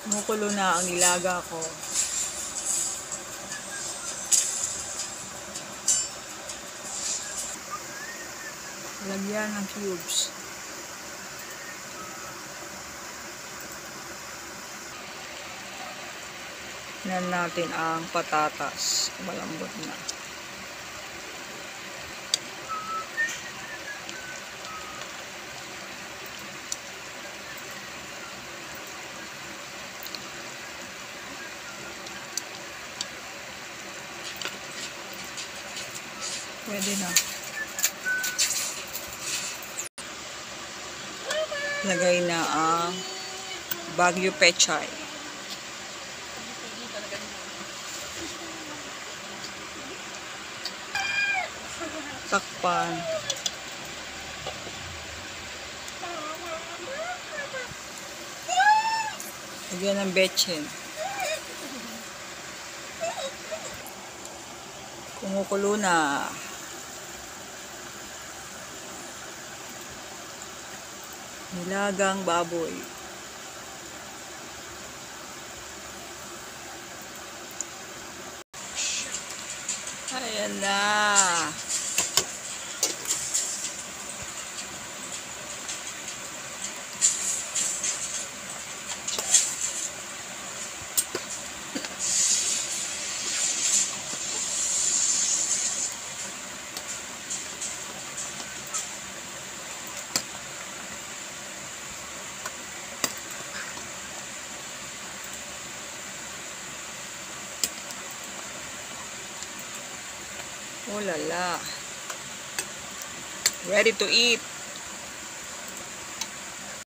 Kumukulo na ang nilaga ko. Lagyan ng cubes. Tignan natin ang patatas. Malambot na. Pwede na. Lagay na ang Baguio Pechay. Takpan. Lagyan ng betchin. Kumukulo na. Nilagang baboy. Ayan na. Oh la la. Ready to eat.